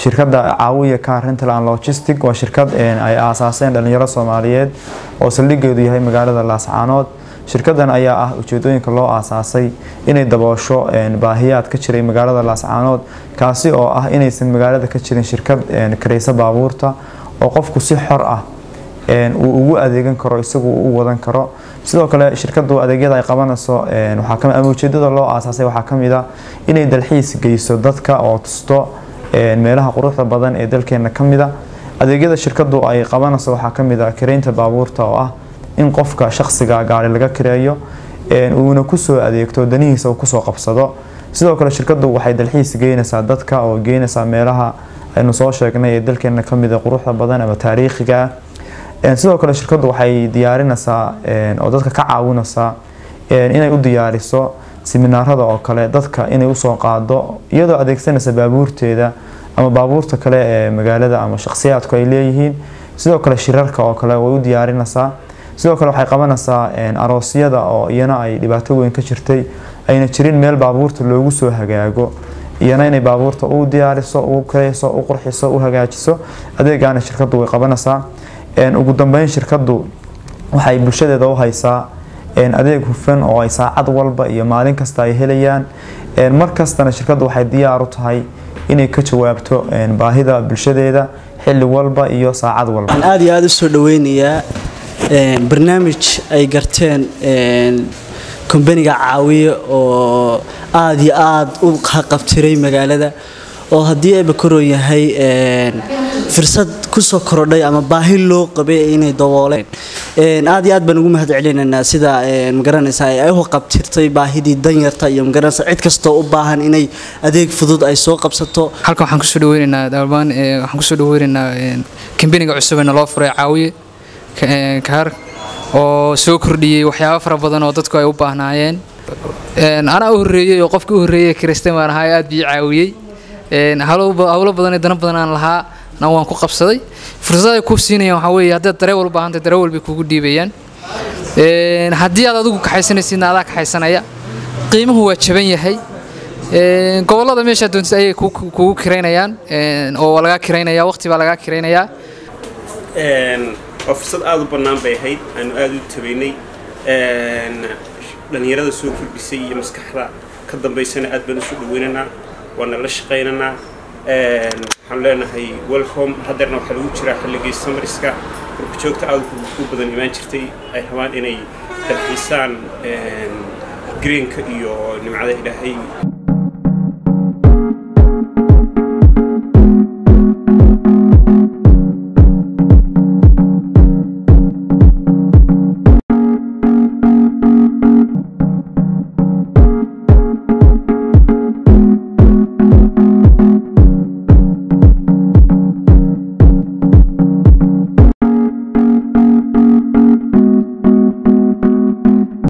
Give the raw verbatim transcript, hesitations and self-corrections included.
shirkadda Caawiya Car Rental and Logistics waa shirkad ay aasaaseen dhalinyaro Soomaaliyeed oo saldhigeedu yahay magaalada Laascaanood. shirkadan ayaa ah ujeedooyinka loo aasaasay inay daboosho baahiyaad ka jiray magaalada Laascaanood, kaasi oo ah inaysan magaalada ka jirin shirkad kareysa baabuurta oo qofku si xor ah uu ugu adeegan karo isagu uu wadan karo. sidoo kale shirkadu adeegyada ay qabanayso waxa ka mid ah ujeedada loo aasaasay waxa kamid ah inay dalxiis geyso dadka oo tusto meelaha quruxda badan ee dalkeena kamid ah. adeegyada shirkadu ay qabanayso waxa kamid ah kireynta baabuurta oo ah in qofka shakhsiga gaari laga kireeyo uuna ku soo adeegto danihiisa uu ku soo qabsado. sidoo kale shirkadu waxay dalxiis geynaysaa dadka oo geynaysa meelaha aynu soo sheegnay ee dalkeena kamid ah quruxda badan ama taariikhiga ah. sidoo kale shirkadu waxay diyaarinaysaa oo dadka ka caawinaysaa inay u diyaariso seminaarada oo kale dadka inay u soo qaado iyadoo adeegsanaysa baabuurteeda ama baabuurta kale ee magaalada ama shakhsiyaadku ay leeyihiin. sidoo kale shirarka oo kale way u diyaarinaysaa. sidoo kale waxay qabanaysaa aroosyada oo iyana ay dhibaato weyn ka jirtay ayna jirin meel baabuurta loogu soo hagaago, iyana inay baabuurta u diyaariso, u kareyso, u qurxiso, u hagaajiso. adeegana shirkadu way qabanaysaa. ugu dambeyn shirkadu waxay bulshadeeda u haysaa adeeg hufan oo ay saacad walba iyo maalin kasta ay helayaan. markastana shirkadu waxay diyaar u tahay inay ka jawaabto baahida bulshadeeda xilli walba iyo saacad walba. aan aad iyo aad u soo dhaweynayaa barnaamij ay garteen company-ga Caawiya oo aad iyo aad u qabtiray magaalada oo hadii ay bakoro yahay fursad ku soo korodhay ama baahi loo qabay inay dabooleen. aad iyo aad baan ugu mahadcelinaynaa sida magaranaysa ay u qabtirtay baahidii danyarta iyo magaranaysa cid kasta u baahan inay adeeg fudud ay soo qabsato. halkan waxaan ku soo dhaweynaynaa dalban waxaan ku soo dhaweynaynaa company-ga cusub ee loo furay Caawiya Car oo soo kordhiyay waxyaabo fara badan oo dadku ay u baahnaayeen. ana u horeeyay oo qofkii u horeeyay Kristimaan ahaa aad bii caawiyay. hawlo badan ee dana badan aan lahaa na waan ku qabsaday. fursad ay ku siinayaan waxa weeye hadii dareewal u baahan tahay dareewal bay kugu dhiibayaan. een hadii aad adigu ka xaysanaysid aad ka xaysanaya qiimuhu waa jaban yahay. een gobolada meesha doonta ay kugu kireynayaan een oo laga kireynaya waqti baa laga kireynaya. een fursad aad u banaan bay ahayd aan aad u tabeynay een dhalinyarada soo kordhisay iyo maskaxda ka dambeysana aad baan u soo dhaweynaa waana la shaqeynaa. een waxaan leenahay welcome. haddana waxa lagu jiraa xilligii summerska joogta aad u badan imaan jirtay ay rabaan inay dalxiisaan een greenka iyo nimcada Ilaahay